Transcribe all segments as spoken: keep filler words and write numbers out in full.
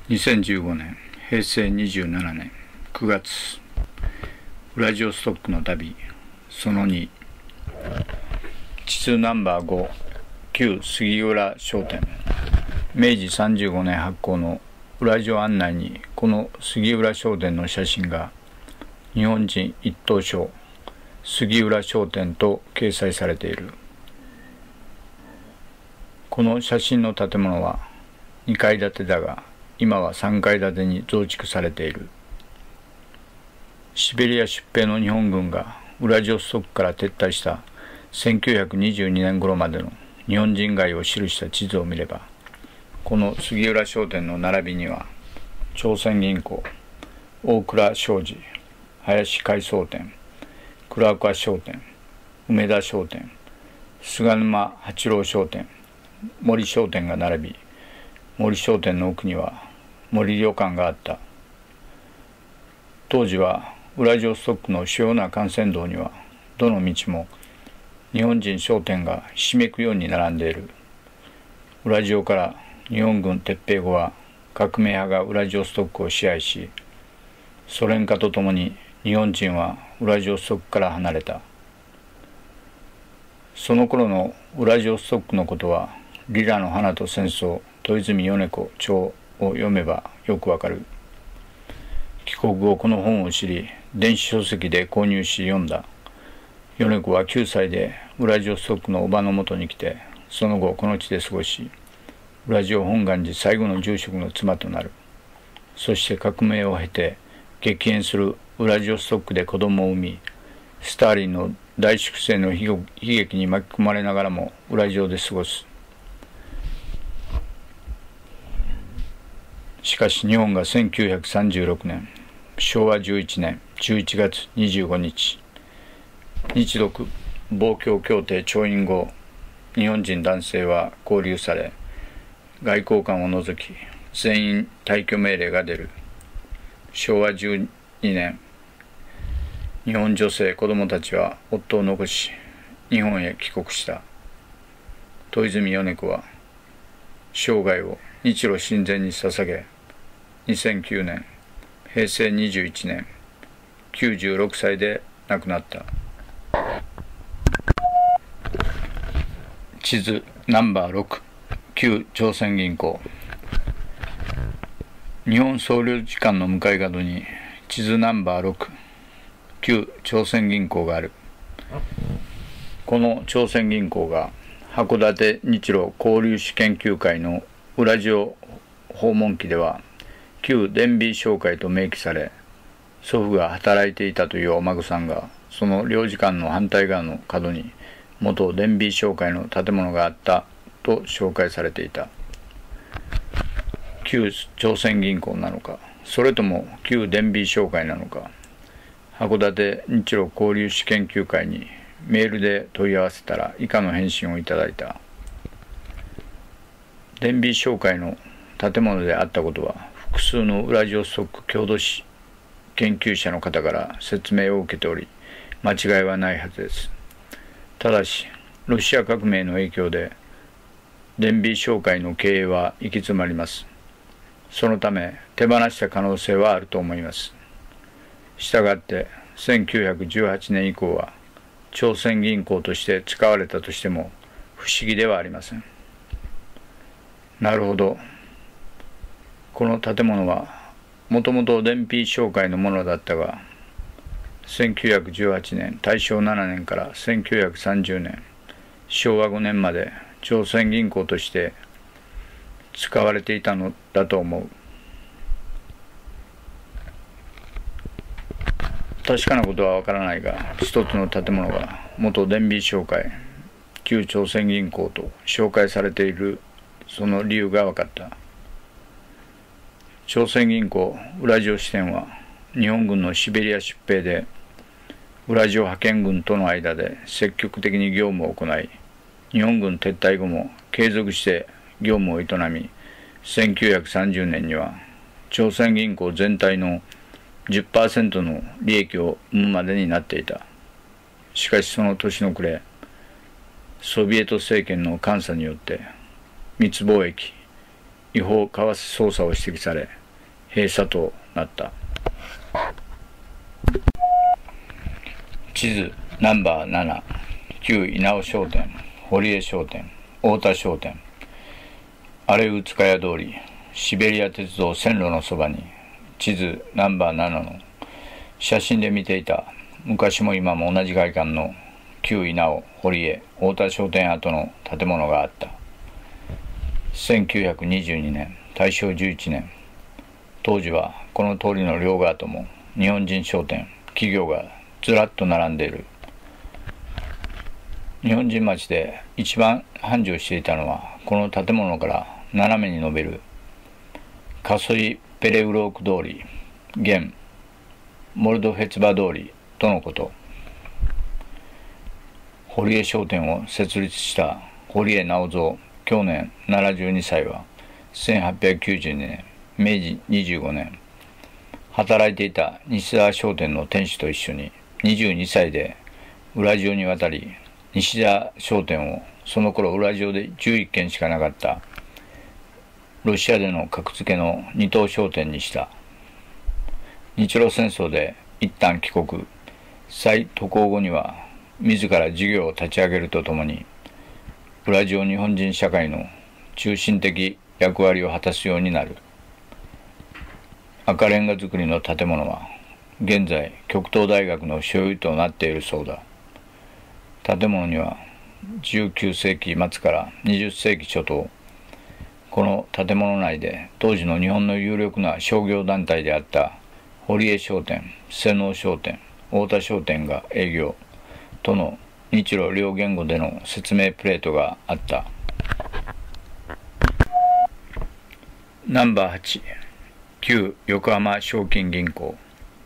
にせんじゅうごねん、へいせいにじゅうななねんくがつ、ウラジオストックの旅そのに、地図ナンバーご、旧杉浦商店。めいじさんじゅうごねん発行のウラジオ案内に、この杉浦商店の写真が日本人一等賞杉浦商店と掲載されている。この写真の建物はにかい建てだが、今はさんかい建てに増築されている。シベリア出兵の日本軍がウラジオストクから撤退したせんきゅうひゃくにじゅうにねん頃までの日本人街を記した地図を見れば、この杉浦商店の並びには朝鮮銀行、大倉商事、林海藻店、倉岡商店、梅田商店、菅沼八郎商店、森商店が並び、森商店の奥には森旅館があった。当時はウラジオストックの主要な幹線道にはどの道も日本人商店がひしめくように並んでいる。ウラジオから日本軍撤兵後は革命派がウラジオストックを支配し、ソ連化とともに日本人はウラジオストックから離れた。その頃のウラジオストックのことはリラの花と戦争、戸泉米子著を読めばよくわかる。帰国後この本を知り、電子書籍で購入し読んだ。米子はきゅうさいでウラジオストックの叔母のもとに来て、その後この地で過ごし、ウラジオ本願寺最後の住職の妻となる。そして革命を経て激変するウラジオストックで子供を産み、スターリンの大粛清の悲劇に巻き込まれながらもウラジオで過ごす。しかし日本がせんきゅうひゃくさんじゅうろくねん、しょうわじゅういちねんじゅういちがつにじゅうごにち、日独防共協定調印後、日本人男性は拘留され、外交官を除き全員退去命令が出る。しょうわじゅうにねん、日本女性子供たちは夫を残し日本へ帰国した。戸泉米子は生涯を日露親善に捧げ、にせんきゅうねん、へいせいにじゅういちねん、きゅうじゅうろくさいで亡くなった。地図ナンバーろく、旧朝鮮銀行。日本総領事館の向かい角に地図ナンバーろく、旧朝鮮銀行がある。この朝鮮銀行が函館日露交流史研究会のウラジオ訪問記では旧伝備商会と明記され、祖父が働いていたというお孫さんがその領事館の反対側の角に元伝備商会の建物があったと紹介されていた。旧朝鮮銀行なのか、それとも旧伝備商会なのか、函館日露交流史研究会にメールで問い合わせたら以下の返信をいただいた。伝備商会の建物であったことは複数のウラジオストック郷土史研究者の方から説明を受けており、間違いはないはずです。ただしロシア革命の影響で伝備商会の経営は行き詰まります。そのため手放した可能性はあると思います。したがってせんきゅうひゃくじゅうはちねん以降は朝鮮銀行として使われたとしても不思議ではありません。なるほど。この建物はもともと伝備商会のものだったが、せんきゅうひゃくじゅうはちねんたいしょうななねんからせんきゅうひゃくさんじゅうねんしょうわごねんまで朝鮮銀行として使われていたのだと思う。確かなことはわからないが、一つの建物が元伝備商会、旧朝鮮銀行と紹介されているその理由が分かった。朝鮮銀行ウラジオ支店は日本軍のシベリア出兵でウラジオ派遣軍との間で積極的に業務を行い、日本軍撤退後も継続して業務を営み、せんきゅうひゃくさんじゅうねんには朝鮮銀行全体の じゅっパーセント の利益を生むまでになっていた。しかしその年の暮れ、ソビエト政権の監査によって密貿易、 違法為替操作を指摘され閉鎖となった。地図ナンバーなな、旧稲尾商店、堀江商店、太田商店、荒生塚屋通り、シベリア鉄道線路のそばに地図ナンバーななの写真で見ていた昔も今も同じ外観の旧稲尾、堀江、太田商店跡の建物があった。せんきゅうひゃくにじゅうにねん、大正じゅういちねん、当時はこの通りの両側とも日本人商店、企業がずらっと並んでいる。日本人町で一番繁盛していたのはこの建物から斜めに伸びるカソリ・ペレウローク通り、現モルドフェツバ通りとのこと。堀江商店を設立した堀江直三享年ななじゅうにさいはせんはっぴゃくきゅうじゅうにねん、めいじにじゅうごねん、働いていた西沢商店の店主と一緒ににじゅうにさいでウラジオに渡り、西沢商店をその頃ウラジオでじゅういっけんしかなかったロシアでの格付けの二等商店にした。日露戦争で一旦帰国、再渡航後には自ら事業を立ち上げるとともにウラジオ日本人社会の中心的役割を果たすようになる。赤レンガ造りの建物は現在極東大学の所有となっているそうだ。建物にはじゅうきゅうせいきまつからにじゅっせいき初頭、この建物内で当時の日本の有力な商業団体であった堀江商店、瀬能商店、太田商店が営業との日露両言語での説明プレートがあった。ナンバーはち、旧横浜賞金銀行。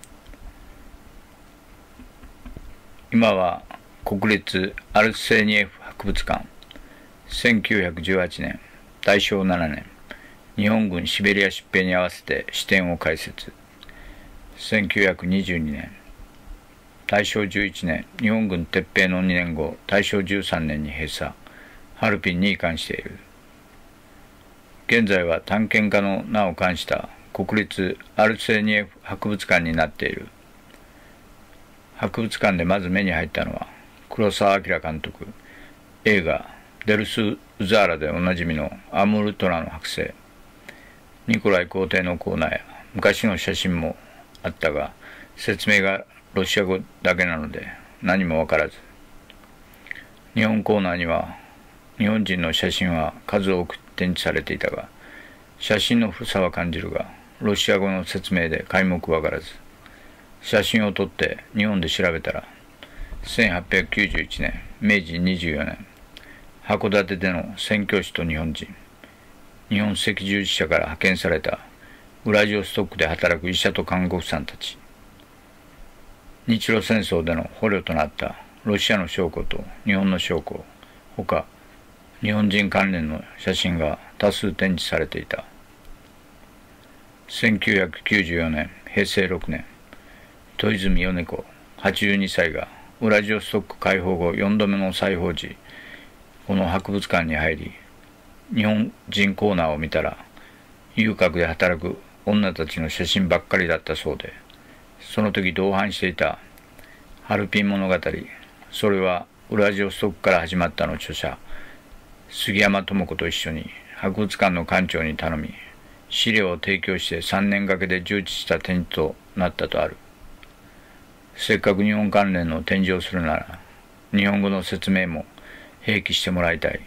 今は国立アルセーニエフ博物館、せんきゅうひゃくじゅうはちねん、大正ななねん、日本軍シベリア出兵に合わせて支店を開設。せんきゅうひゃくにじゅうにねん、大正じゅういちねん、日本軍撤兵のにねんご、大正じゅうさんねんに閉鎖、ハルピンに移管している。現在は探検家の名を冠した国立アルセーニエフ博物館になっている。博物館でまず目に入ったのは黒澤明監督、映画デルス・ウザーラでおなじみのアムールトラの剥製、ニコライ皇帝のコーナーや昔の写真もあったが、説明がロシア語だけなので何もわからず、日本コーナーには日本人の写真は数多く展示されていたが、写真の古さは感じるがロシア語の説明で皆目わからず、写真を撮って日本で調べたらせんはっぴゃくきゅうじゅういちねん、めいじにじゅうよねん、函館での宣教師と日本人、日本赤十字社から派遣されたウラジオストックで働く医者と看護婦さんたち、日露戦争での捕虜となったロシアの将校と日本の将校、ほか日本人関連の写真が多数展示されていた。せんきゅうひゃくきゅうじゅうよねん、へいせいろくねん、戸泉米子はちじゅうにさいがウラジオストック解放後よんどめの再訪時、この博物館に入り日本人コーナーを見たら遊郭で働く女たちの写真ばっかりだったそうで、その時同伴していたハルピン物語、それはウラジオストックから始まったの著者杉山智子と一緒に博物館の館長に頼み、資料を提供してさんねんかけで充実した展示となったとある。せっかく日本関連の展示をするなら日本語の説明も併記してもらいたい。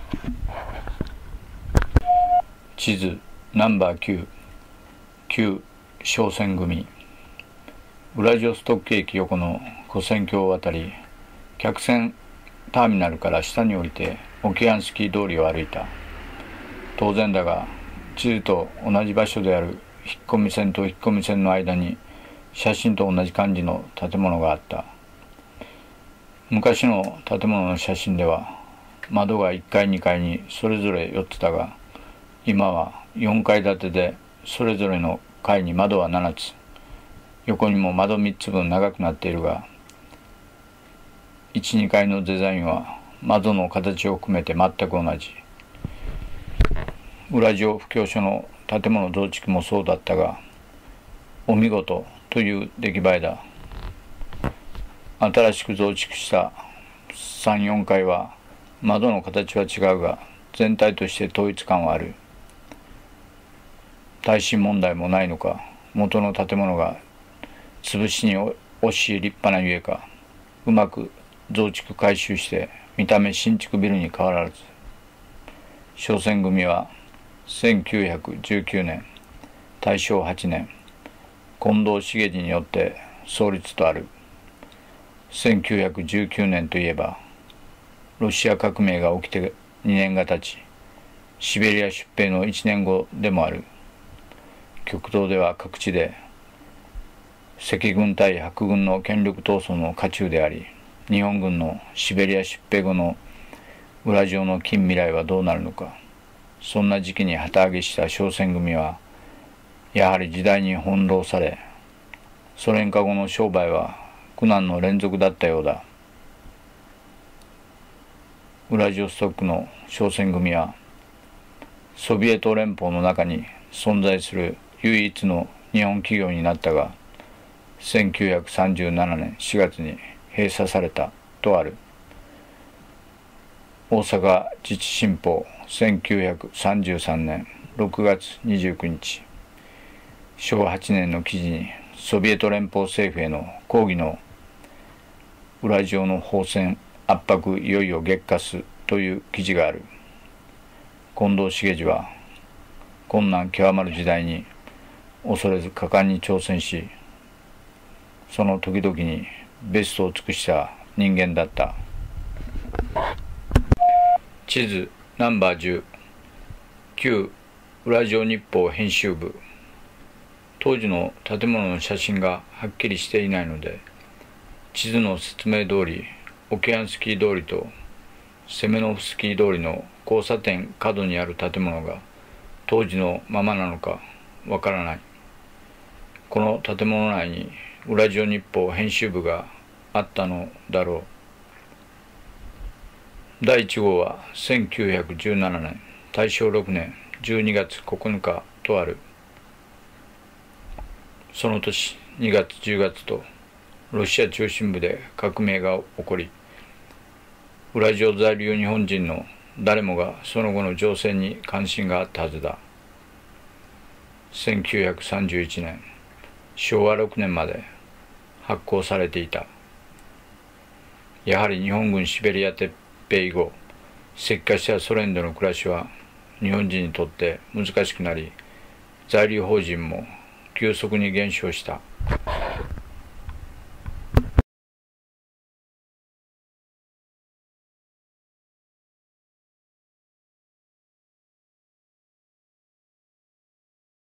地図ナンバーきゅう、旧商船組。ウラジオストック駅横の跨線橋を渡り、客船ターミナルから下に降りてオキアンスキー通りを歩いた。当然だが地図と同じ場所である引っ込み線と引っ込み線の間に写真と同じ感じの建物があった。昔の建物の写真では窓がいっかいにかいにそれぞれよっつだが、今はよんかい建てでそれぞれの階に窓はななつ、横にも窓みっつぶん長くなっているが、いち、にかいのデザインは窓の形を含めて全く同じ。 ウラジオ布教所の建物増築もそうだったが、お見事という出来栄えだ。新しく増築したさん、よんかいは窓の形は違うが、全体として統一感はある。耐震問題もないのか、元の建物が潰しに惜しい立派なゆえか、うまく増築改修して見た目新築ビルに変わらず。商船組はせんきゅうひゃくじゅうきゅうねん、大正はちねん、近藤重次によって創立とある。せんきゅうひゃくじゅうきゅうねんといえば、ロシア革命が起きてにねんが経ち、シベリア出兵のいちねんごでもある。極東では各地で赤軍対白軍の権力闘争の渦中であり、日本軍のシベリア出兵後のウラジオの近未来はどうなるのか。そんな時期に旗揚げした商船組はやはり時代に翻弄され、ソ連化後の商売は苦難の連続だったようだ。ウラジオストクの商船組はソビエト連邦の中に存在する唯一の日本企業になったが、せんきゅうひゃくさんじゅうななねんしがつに閉鎖されたとある。大阪自治新報せんきゅうひゃくさんじゅうさんねんろくがつにじゅうくにち、しょうわはちねんの記事にソビエト連邦政府への抗議のウラジオの放線圧迫いよいよ激化すという記事がある。近藤重次は困難極まる時代に恐れず果敢に挑戦し、その時々にベストを尽くした人間だった。地図ナンバーじゅう、旧ウラジオ日報編集部。当時の建物の写真がはっきりしていないので、地図の説明通りオケアンスキー通りとセメノフスキー通りの交差点角にある建物が当時のままなのかわからない。この建物内にウラジオ日報編集部があったのだろう。だいいち号はせんきゅうひゃくじゅうななねん大正ろくねんじゅうにがつここのかとある。その年にがつじゅうがつとロシア中心部で革命が起こり、ウラジオ在留日本人の誰もがその後の情勢に関心があったはずだ。せんきゅうひゃくさんじゅういちねんしょうわろくねんまで発行されていた。やはり日本軍シベリア撤兵以後、石化したソ連での暮らしは日本人にとって難しくなり、在留邦人も急速に減少した。